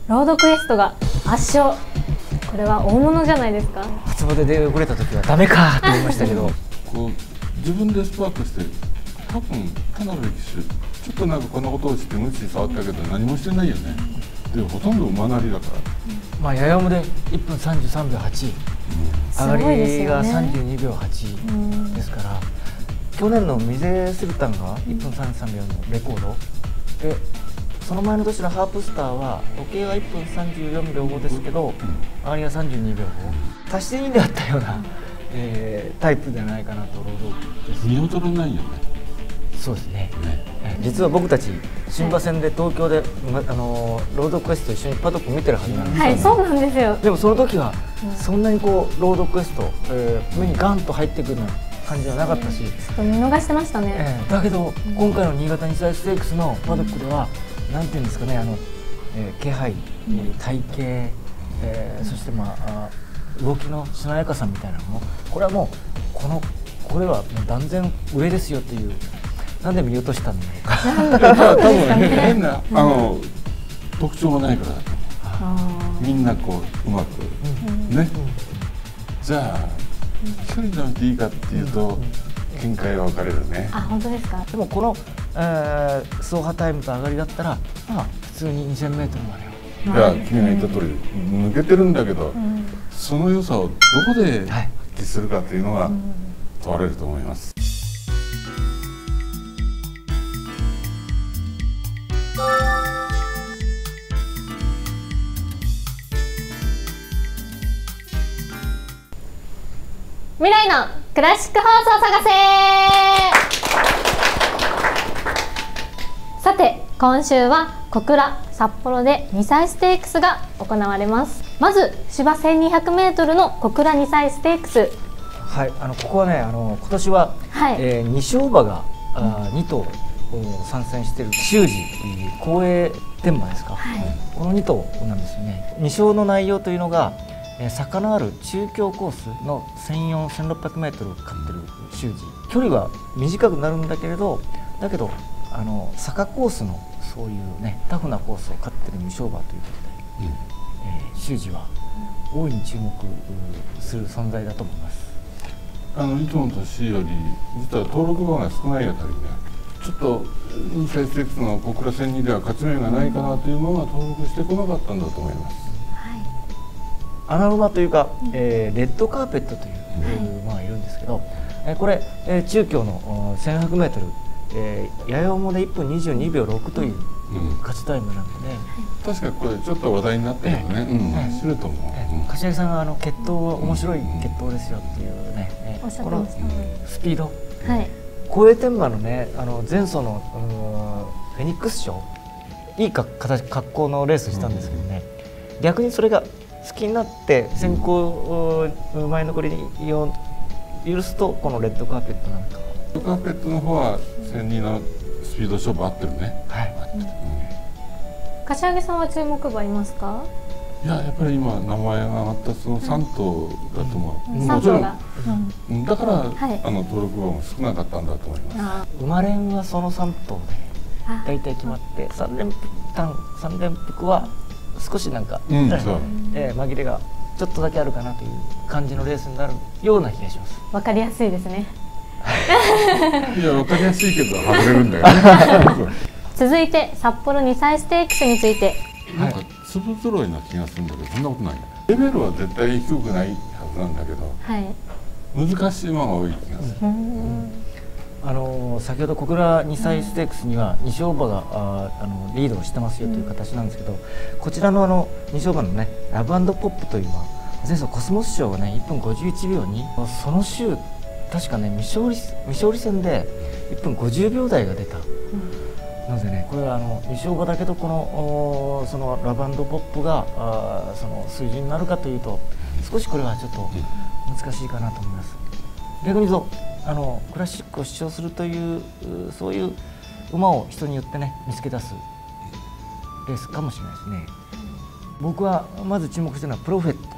ロードクエストが圧勝。これは大物じゃないですか。 初場で遅れた時はダメかと思いましたけどこう自分でスパートして多分田辺騎手ちょっとなんかこんなことをして無知触ったけど何もしてないよね。でほとんど馬なりだから、 まあややもで1分33秒8、上がりが32秒8ですから、去年のミゼスルタンが1分33秒のレコードで、その前の年のハープスターは時計は1分34秒5ですけど、上がりが32秒5、足して2であったような、タイプじゃないかなとロードです。 見劣らないよね。 そうですね。実は僕たち新馬戦で東京で、ロードクエスト一緒にパドック見てるはずなんですよ、ね。 はい、そうなんですよ。 でもその時はそんなにこうロードクエスト、目にガンと入ってくるような感じはなかったし、 ちょっと見逃してましたね。 だけど今回の新潟2歳ステークスのパドックでは、なんていうんですかね、気配、体型、そして動きのしなやかさみたいなのも、これはもうこれはもう断然上ですよっていう。なんで見落としたんだろうか。 多分変な特徴がないから、みんなこううまくね。じゃあ一人で見ていいかっていうと見解が分かれるね。 あ、本当ですか。 でもこの走破タイムと上がりだったら、まあ普通に2000メートルまでは。 いや君が言った通り抜けてるんだけど、その良さをどこで発揮するかというのが問われると思います。 未来のクラシック放送を探せ。さて今週は小倉札幌で2歳ステークスが行われます。まず芝 1200m の小倉2歳ステークス。 はい、ここはね、今年は、2勝馬が2頭参戦している修士公営天馬ですか、この2頭なんですよね。2勝の内容というのが、坂のある中京コースの1400、1600m を勝ってる修士、距離は短くなるんだけれど、坂コースのそういうねタフなコースを勝ってる2勝馬ということで、修士は大いに注目する存在だと思います。 いつもの年より実は登録馬が少ないあたりね、ちょっと2歳ステークスの小倉戦2では勝ち目がないかなという馬が登録してこなかったんだと思います。 穴馬というか、レッドカーペットという馬がいるんですけど、これ、中京の 1100m、やや重で1分22秒6という勝ちタイムなので、 確かこれちょっと話題になってるよね。走ると思う。 柏木さんが血統は面白い血統ですよっていうね、このスピード、公営天馬のね、前走のフェニックス賞、いい格好のレースしたんですけどね、逆にそれが好きになって先行前残りを許すと、このレッドカーペットなんか。 レッドカーペットの方は1002のスピード勝負合ってるね。 柏木さんは注目馬いますか？ いや、やっぱり今名前が上がったその3頭だと思う。 3頭が。 だから登録馬も少なかったんだと思います。 生まれんはその3頭で大体決まって、3連複は少しなんか、紛れがちょっとだけあるかなという感じのレースになるような気がします。 わかりやすいですね。 いや、わかりやすいけど外れるんだよね。 続いて札幌2歳ステークスについて。 なんか粒揃いな気がするんだけど、そんなことない。レベルは絶対低くないはずなんだけど、難しい馬が多い気がする。 先ほど小倉2歳ステークスには2勝馬がリードをしてますよという形なんですけど、こちらの2勝馬のねラブ&ポップという馬、前走コスモス賞がね1分51秒に、その週確かね未勝利戦で1分50秒台が出た。なのでね、これは2勝馬だけど、そのラブ&ポップがその数字になるかというと、少しこれはちょっと難しいかなと思います。逆に言うとクラシックを主張するというそういう馬を人によってね見つけ出すレースかもしれないですね。僕はまず注目してるのはプロフェット